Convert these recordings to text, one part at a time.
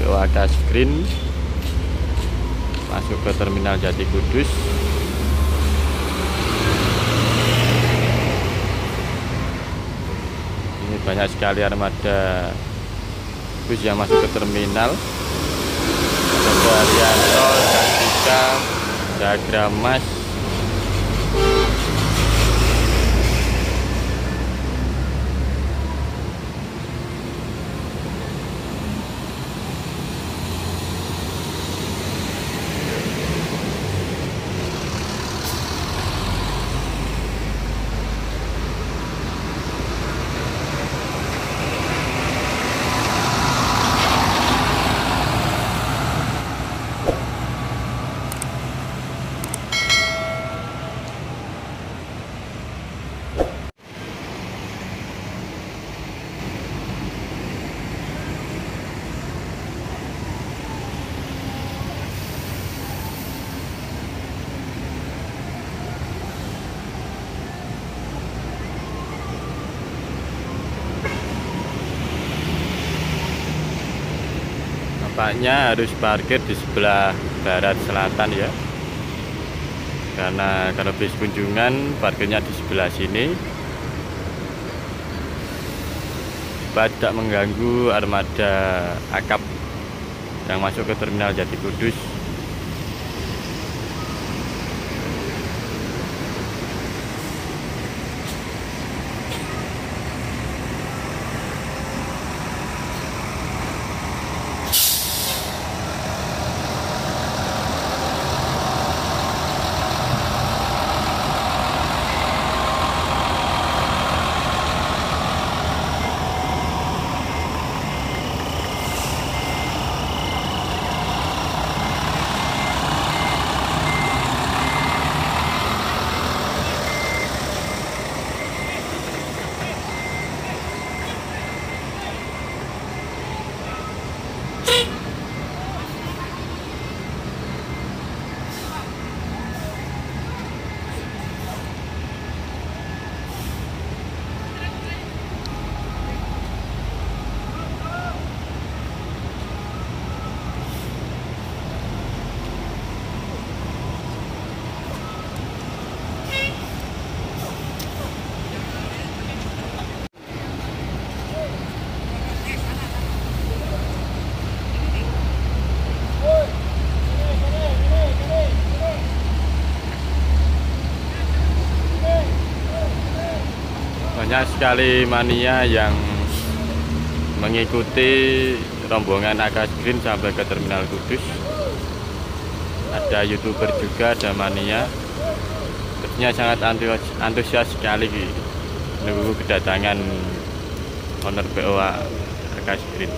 BO Akas Green masuk ke Terminal Jati Kudus. Ini banyak sekali armada bus yang masuk ke terminal. Ada Arianto, Cantika, Diagramas, nampaknya harus parkir di sebelah barat selatan ya, karena kalau bis kunjungan parkirnya di sebelah sini supaya tidak mengganggu armada akap yang masuk ke Terminal Jati Kudus. Banyak sekali mania yang mengikuti rombongan Akas Green sampai ke Terminal Kudus. Ada YouTuber juga, ada mania. Sepertinya sangat antusias sekali menunggu kedatangan owner BO Akas Green.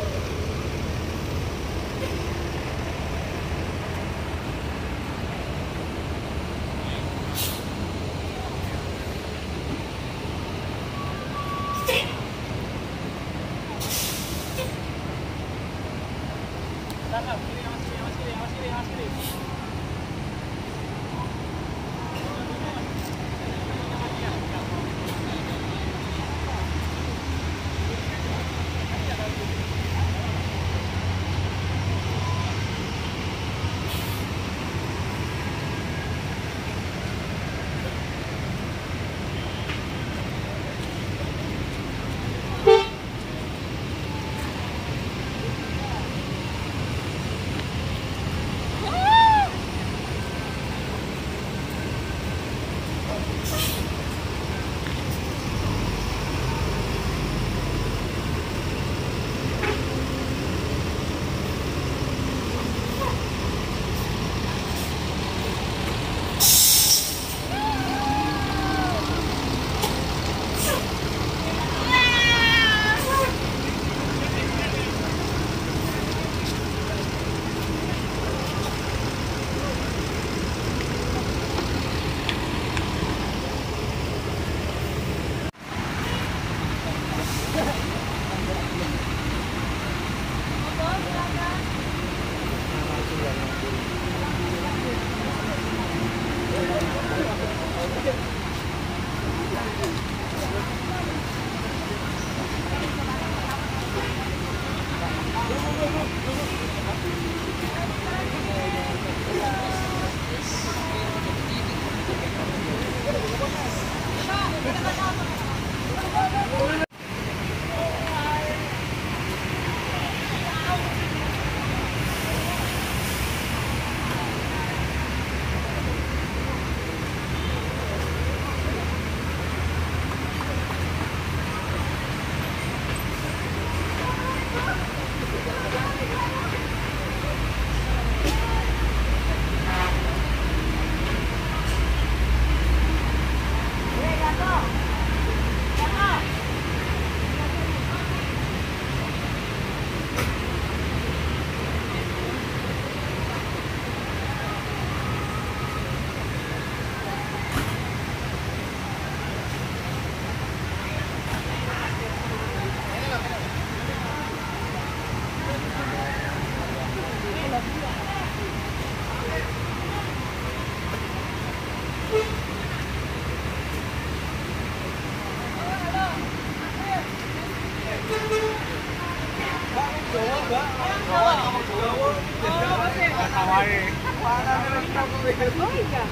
Oh iya.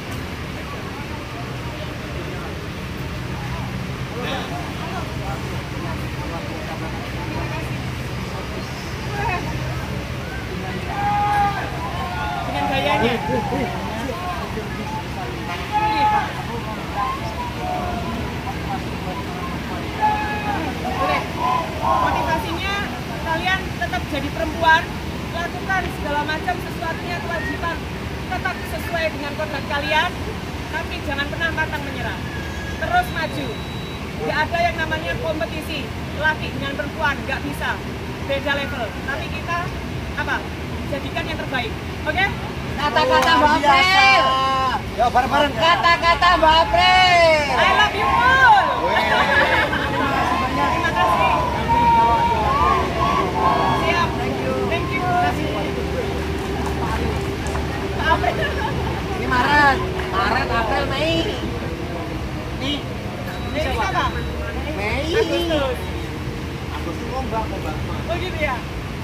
Dengan gayanya. Motivasinya kalian tetap jadi perempuan, lakukan segala macam sesuatunya kewajiban, tetap sesuai dengan kodrat kalian, tapi jangan pernah pantang menyerah. Terus maju. Gak ada yang namanya kompetisi laki dengan perempuan, gak bisa. Beda level. Tapi kita apa? Jadikan yang terbaik. Oke? Kata-kata Mbak April. Ya bareng-bareng. Kata-kata Mbak April. I love you all. Terima kasih. Siap. Thank you. Pak April. Ini Maret, April, Mei. Ini siapa? Mei. Agustus. Agustus ngombang. Oh gitu ya?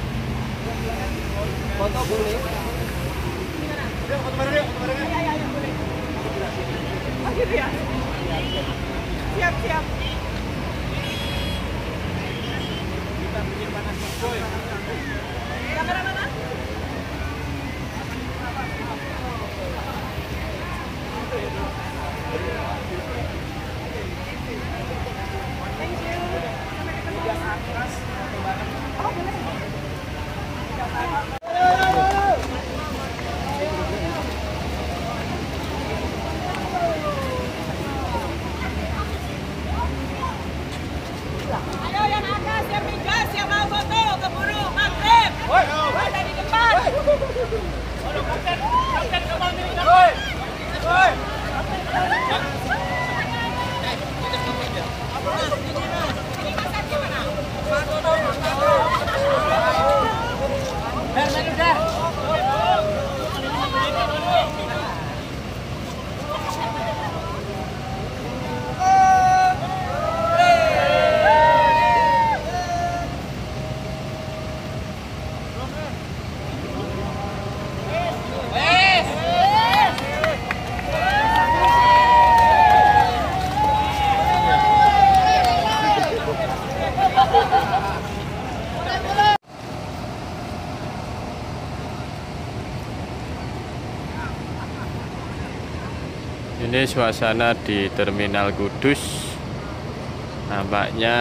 Foto boleh. Gimana? Yuk, foto bareng yuk, foto bareng yuk. Iya, boleh. Oh gitu ya? Siap, siap. Kita bikin panas boy. Kamera mana? Thank you. Sampai ketemu. Oh, boleh. Ayo yang atas, yang migas, yang mau foto, keburu maghrib. Ada di depan. Kapten kapal ini. Ini masaknya mana? Main udah. Ini suasana di Terminal Kudus. Nampaknya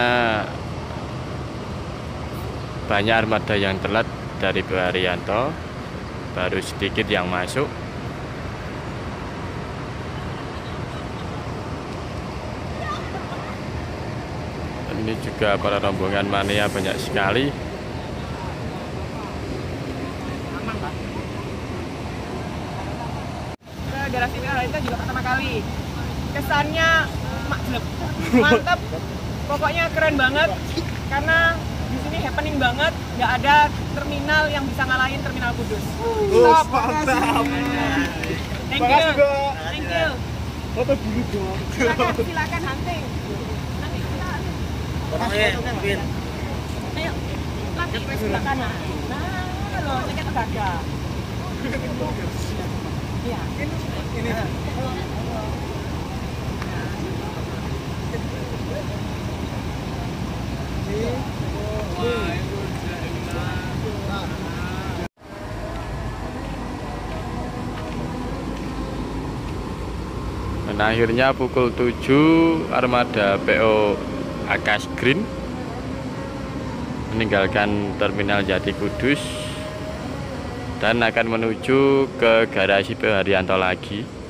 banyak armada yang telat dari Bu Haryanto, baru sedikit yang masuk. Ini juga para rombongan mania banyak sekali. Garasi Haryanto juga pertama kali. Kesannya makjleb, mantep. Pokoknya keren banget karena di sini happening banget. Nggak ada terminal yang bisa ngalahin Terminal Kudus. Stop, mantap. Thank you. Thank you. Foto dulu dong. Silakan hunting. Nanti kita ayo lagi ke sebelah kanan. Nah, lo ceket daga. Iya. Ini. Dan akhirnya pukul 7 armada PO Akash Green meninggalkan Terminal Jati Kudus dan akan menuju ke garasi PO Haryanto lagi.